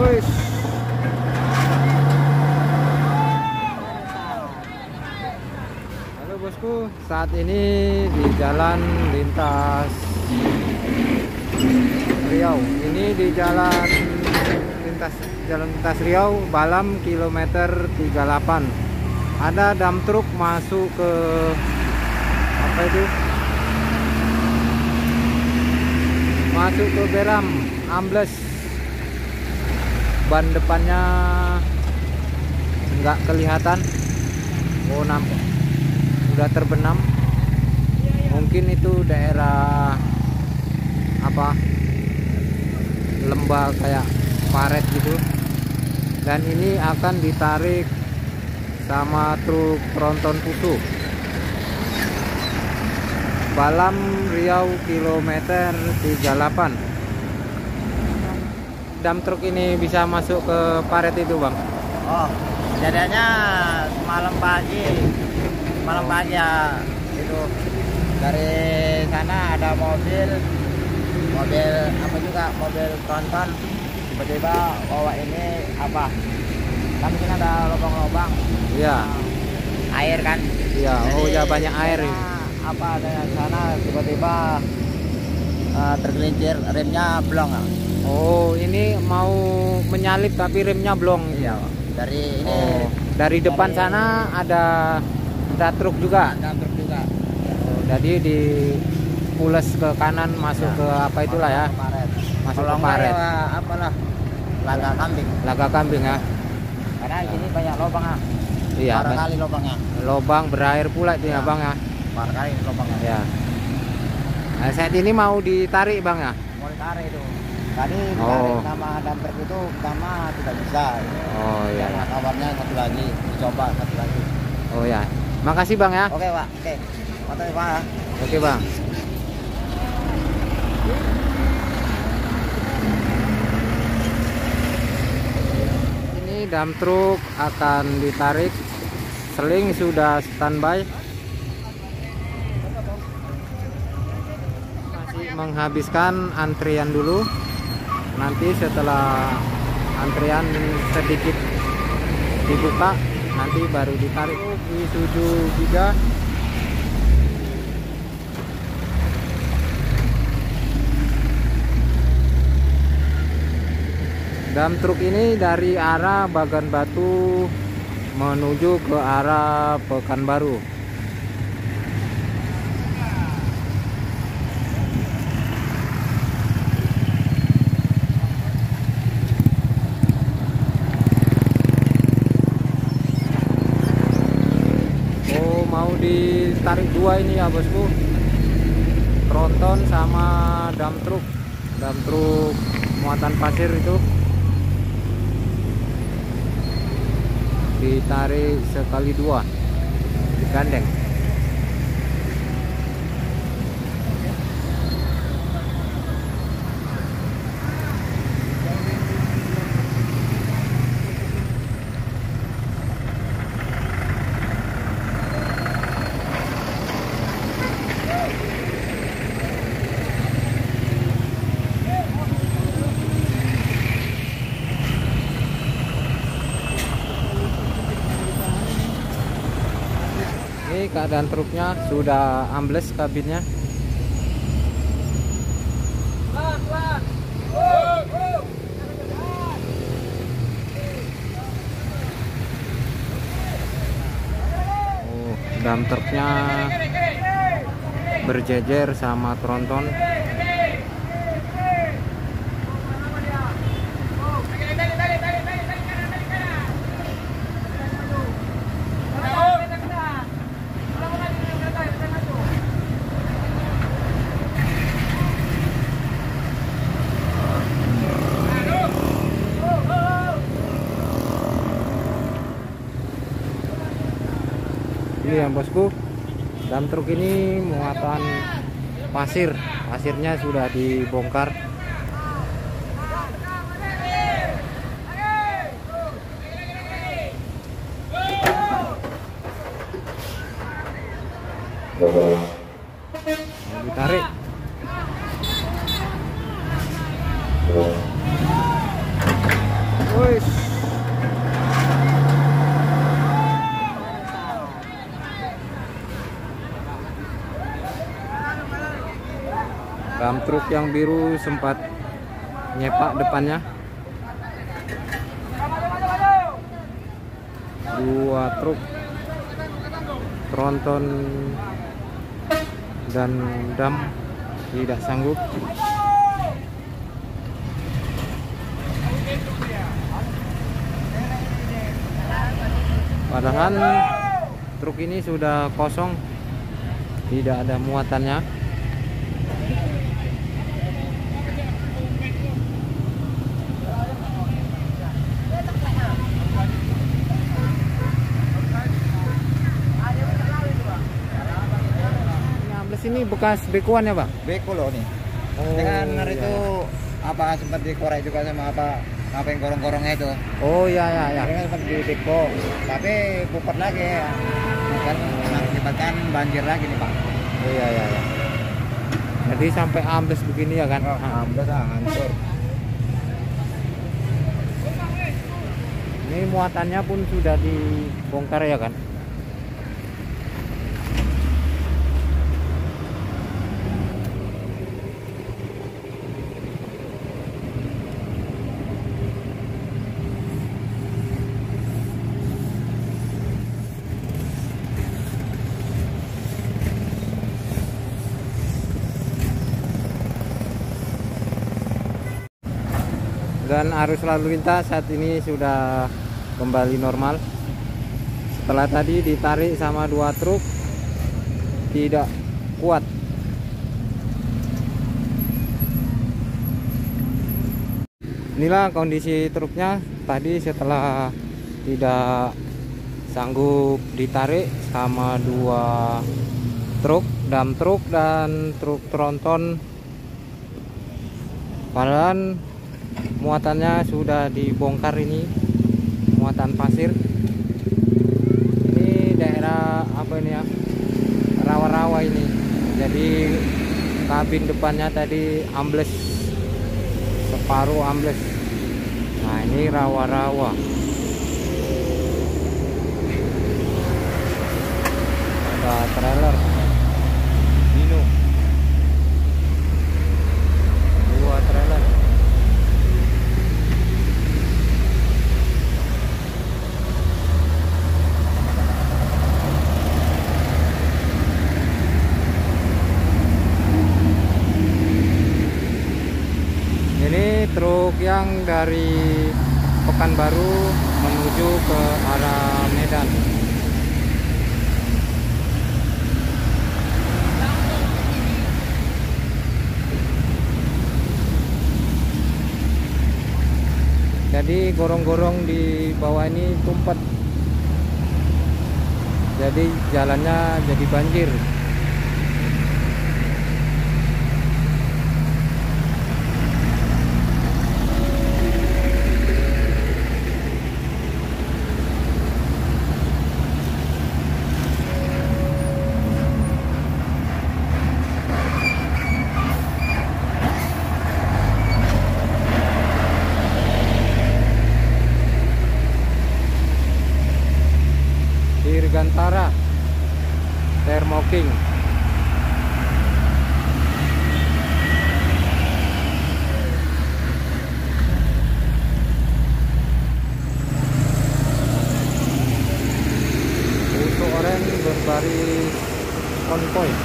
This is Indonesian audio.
Wis. Halo bosku, saat ini di jalan lintas Riau. Ini di jalan lintas Riau, Balam kilometer 38. Ada dump truk masuk ke apa itu? Masuk ke Beram, ambles. Ban depannya nggak kelihatan. Oh, nampak udah terbenam. Mungkin itu daerah apa, lembah kayak paret gitu. Dan ini akan ditarik sama truk tronton Fuso. Balam Riau kilometer 38. Dump truk ini bisa masuk ke paret itu, Bang? Oh, kejadiannya malam pagi ya, itu dari sana ada mobil apa juga, mobil tronton, tiba-tiba bawa ini apa, kan mungkin ada lubang-lubang. Iya. Air kan. Iya. Oh ya, banyak air ini. ini. Apa ada yang sana tiba-tiba tergelincir, remnya blong. Oh, ini mau menyalip tapi remnya blong. Iya, dari ini. Oh, dari depan sana ada truk juga. Ada truk juga. Oh, jadi dipules ke kanan masuk ke apa itulah ya. Masuk ke paret. Apalah, laga kambing. Laga kambing ya. Karena di sini banyak lubang ah. Iya, parah kali lubangnya. Lubang berair pula itu ya, Bang ya. Parah kali lubangnya. Ya. Nah, saat ini mau ditarik, Bang ya. Mau ditarik itu. Tadi ditarik sama dumper itu pertama tidak bisa. Oh iya. Yang kawannya satu lagi, dicoba satu lagi. Oh ya. Makasih, Bang ya. Oke, Pak. Oke. Makasih, Pak. Oke, Bang. Ini dump truk akan ditarik. Seling sudah standby. Masih menghabiskan antrian dulu. Nanti setelah antrian sedikit dibuka, nanti baru ditarik. Isuzu Giga. Dump truk ini dari arah Bagan Batu menuju ke arah Pekanbaru. Oh, mau ditarik dua ini ya, bosku. Tronton sama dump truk muatan pasir itu. Ditarik sekali dua, digandeng. Ini keadaan truknya sudah ambles kabinnya. Oh, dump truknya berjejer sama tronton. Ini ya, bosku, dump truk ini muatan pasirnya sudah dibongkar. Ditarik. truk yang biru sempat nyepak depannya. 2 truk tronton dan dam tidak sanggup. Padahal truk ini sudah kosong, tidak ada muatannya. Ini bekas bekuan ya, Bang? Beko loh nih. Oh, Dengan iya, itu apa sempat dikorek juga sama apa yang gorong-gorongnya itu. Oh iya ya. Dengan sempat di beko, tapi pupet lagi ya. Kan mengakibatkan banjir lagi nih Pak. Oh iya ya. Jadi sampai ambles begini ya kan? Ambles hancur. Ini muatannya pun sudah dibongkar ya kan? Dan arus lalu lintas saat ini sudah kembali normal. Setelah tadi ditarik sama 2 truk tidak kuat. Inilah kondisi truknya tadi setelah tidak sanggup ditarik sama 2 truk, dam truk dan truk tronton. Padahal muatannya sudah dibongkar, ini muatan pasir. Ini daerah apa ini ya, rawa-rawa ini. Jadi kabin depannya tadi ambles, separuh ambles. Nah ini rawa-rawa. Ada trailer Dino, 2 trailer. Ini truk yang dari Pekanbaru menuju ke arah Medan. Jadi gorong-gorong di bawah ini tumpet. Jadi jalannya jadi banjir. Dirgantara Thermoking. Untuk orang berbaris konvoy.